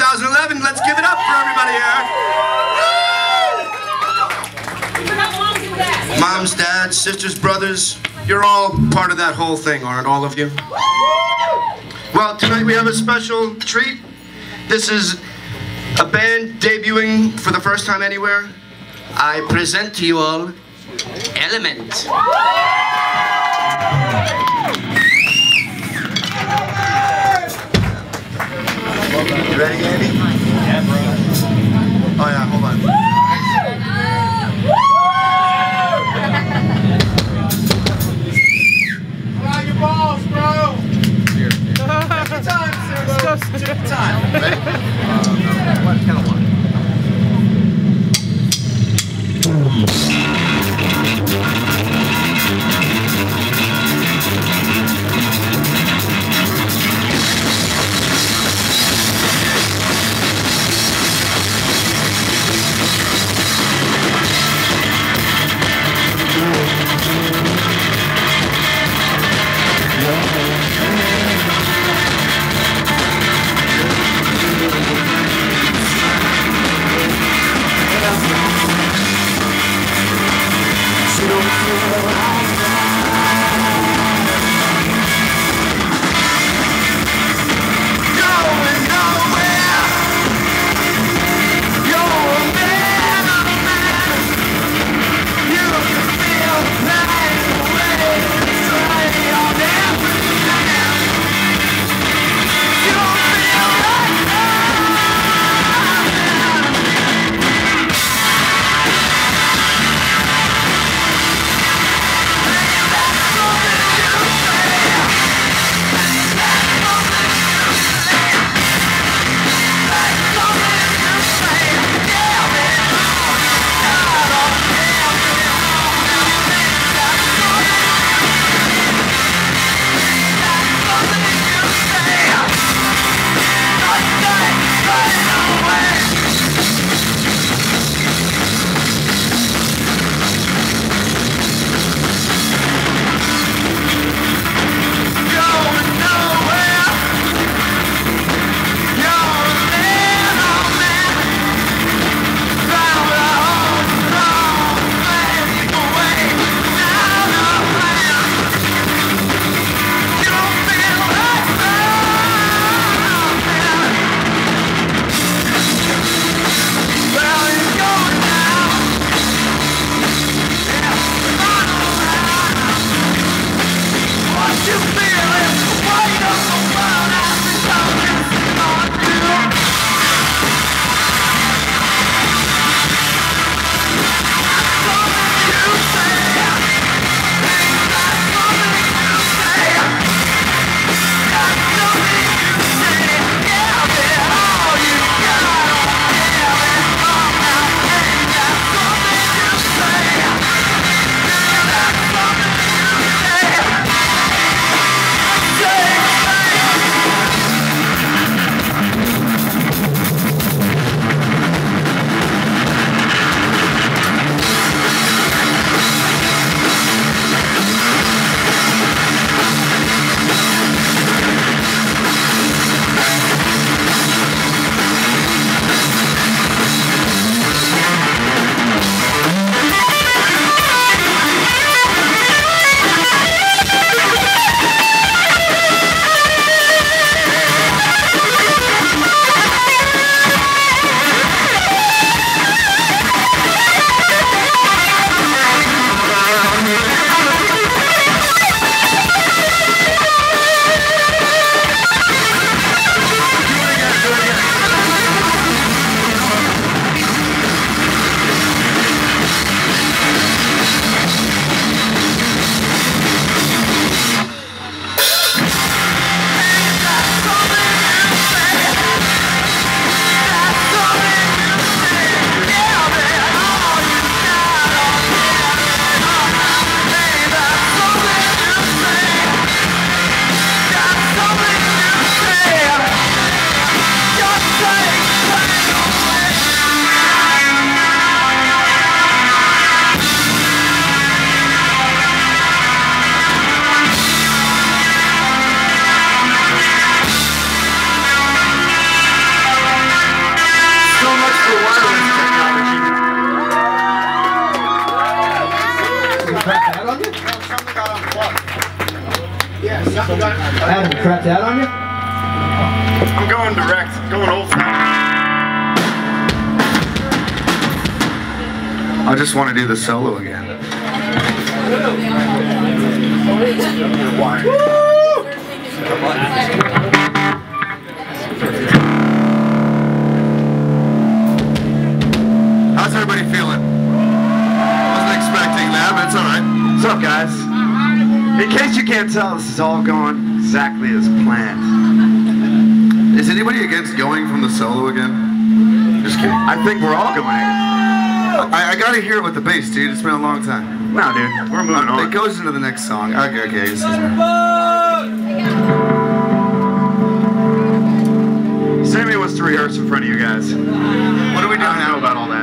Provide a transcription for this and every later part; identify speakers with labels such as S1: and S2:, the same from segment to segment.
S1: 2011. Let's give it up for everybody here. Moms, dads, sisters, brothers, you're all part of that whole thing, aren't all of you? Well, tonight we have a special treat. This is a band debuting for the first time anywhere. I present to you all Element. You ready, Andy? Yeah, bro. Oh yeah, hold on. Come on, your balls, bro. Take your time, Simba. Take your time. Ready? Count of one.
S2: Adam, crapped out on you?
S1: I'm going direct, going old fashioned. I just want to do the solo again. How's everybody feeling? Wasn't expecting that, but it's alright.
S3: What's up, guys? In case you can't tell, this is all going exactly as planned.
S1: Is anybody against going from the solo again? Just kidding.
S3: I think we're all going again.
S1: I gotta hear it with the bass, dude. It's been a long time.
S3: No, dude, we're moving on.
S1: It goes into the next song. Okay, this is
S3: Sammy wants to rehearse in front of you guys.
S1: What are we doing
S3: I don't
S1: now?
S3: know about all that.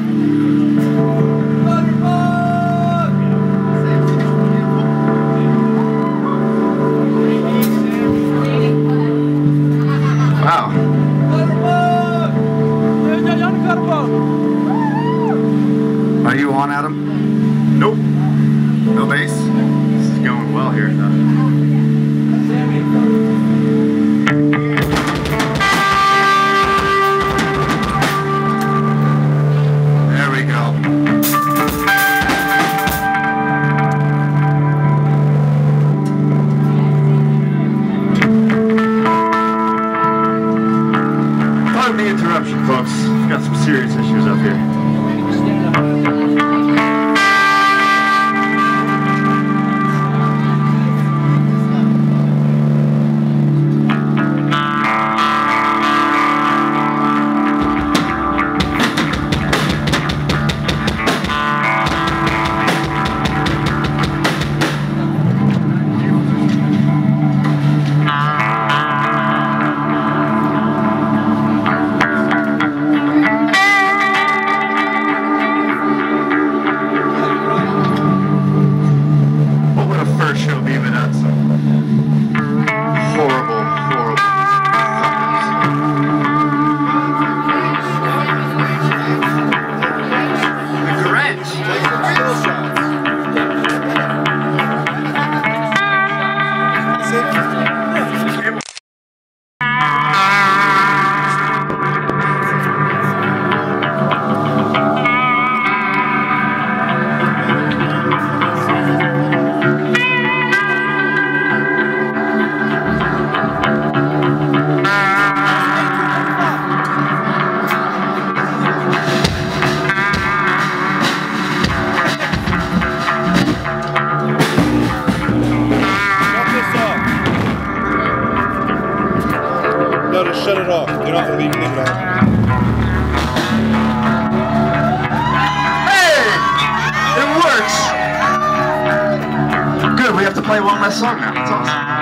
S1: Wow. Are you on, Adam?
S3: Nope.
S1: No bass?
S3: This is going well here.
S1: There we go.
S3: Pardon the interruption, folks. We've got some serious issues up here.
S4: Shut it off. You're not going to leave it on.
S3: Hey! It works! Good, we have to play one less song now. That's awesome.